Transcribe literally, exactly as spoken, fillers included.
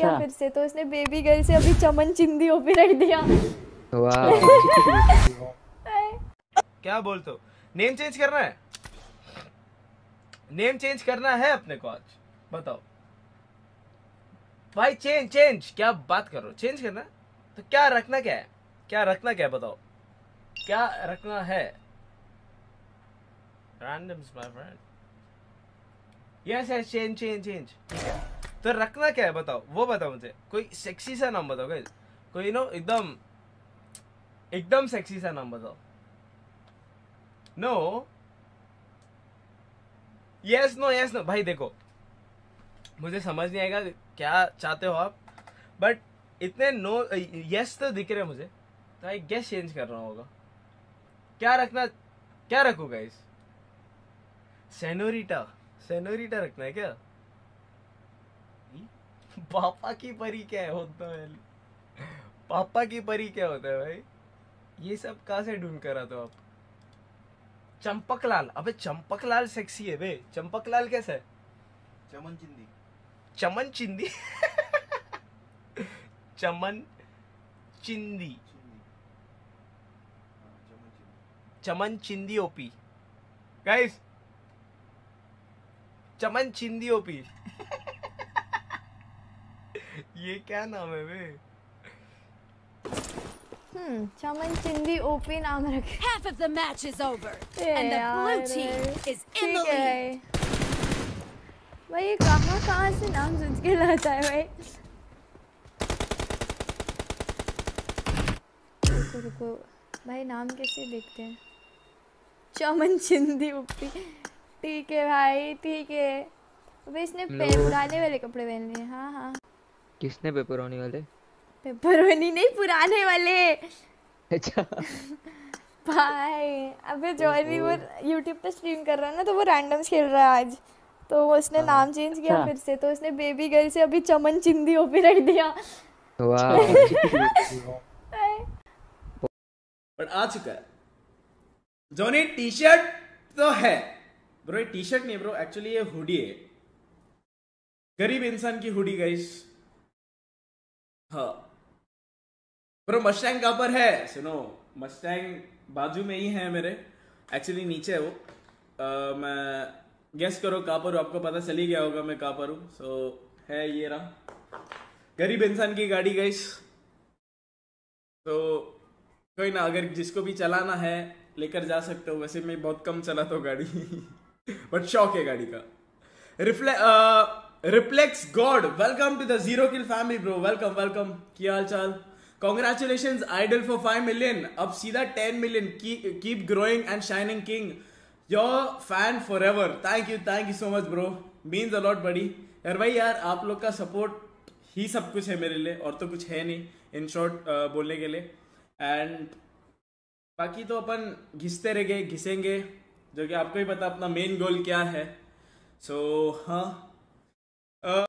किया फिर से, तो उसने बेबी गर्ल से अभी चमन चिंदी ओपी रख दिया। वाह क्या बोलते हो? नेम चेंज करना है, नेम चेंज करना है अपने को आज, बताओ भाई। चेंज चेंज क्या बात कर रहे हो? चेंज करना है तो क्या रखना, क्या है, क्या रखना, क्या है बताओ, क्या रखना है? Randoms my friend, yes yes, change change change, ठीक है। तो रखना क्या है बताओ, वो बताओ मुझे। कोई सेक्सी सा नाम बताओ गाइस, कोई नो एकदम एकदम सेक्सी सा नाम बताओ। No yes no yes no भाई, देखो मुझे समझ नहीं आएगा क्या चाहते हो आप, बट इतने नो यस तो दिख रहे मुझे, तो आई गेस चेंज कर रहा होगा। क्या रखना, क्या रखूं गाइस? सेनोरिटा, सेनोरिटा रखना है क्या? पापा की परी क्या है होता है? पापा की परी क्या होता है भाई? ये सब कहाँ से ढूंढ कर आते हो आप? चंपकलाल, अबे चंपकलाल सेक्सी है बे। चंपकलाल कैसा है? चमन चिंदी, चमन चिंदी चमन चिंदी, चमन चिंदी ओपी गाइस, चमन चिंदी ओपी ये क्या नाम है बे? हम्म चमन चिंदी ओपी नाम रखे। Half of the match is over, A and the blue यार, team is in ठीक the lead. है भाई, ये कहाँ कहाँ से नाम सोच के लाता है भाई। रुको रुको भाई, नाम कैसे देखते हैं? चमन चिंदी ओपी, ठीक है भाई, ठीक है। अबे इसने पे पुराने वाले कपड़े पहन लिए। हाँ हाँ, किसने पेपरोनी वाले? पेपरोनी नहीं, पुराने वाले। अच्छा भाई अबे जॉनी वो यूट्यूब पे स्ट्रीम कर रहा है ना, तो वो रैंडम्स खेल रहा है आज, तो उसने नाम चेंज किया फिर से, तो उसने बेबी गर्ल से अभी चमन चिंदी ओपी रख दिया। वाह बट आ चुका है जोनी। टी शर्ट तो है ब्रो, ये टी शर्ट नहीं ब्रो, एक्चुअली ये हुडी है, गरीब इंसान की हुडी गाइस। हाँ ब्रो, मस्टैंग कहाँ पर है? सुनो, मस्टैंग बाजू में ही है मेरे, एक्चुअली नीचे है वो। uh, मैं गेस करो कहाँ पर हूँ, आपको पता चल ही गया होगा मैं कहाँ पर हूँ। सो so, है ये रहा गरीब इंसान की गाड़ी गाइस। तो कोई ना, अगर जिसको भी चलाना है लेकर जा सकते हो। वैसे मैं बहुत कम चलाता हूँ गाड़ी बट शौक है गाड़ी का। रिफ्ले reflex god, welcome to the zero kill family bro, welcome welcome. क्या हाल चाल? Congratulation idol for five million, अब सीधा ten million. Keep growing and shining king, your fan forever. Thank you thank you so much bro, means a lot बड़ी। यार भाई यार, आप लोग का सपोर्ट ही सब कुछ है मेरे लिए, और तो कुछ है नहीं इन शॉर्ट बोलने के लिए। एंड बाकी तो अपन घिसते रहेंगे, घिसेंगे, जो कि आपको ही पता अपना मेन गोल क्या है। सो so, हाँ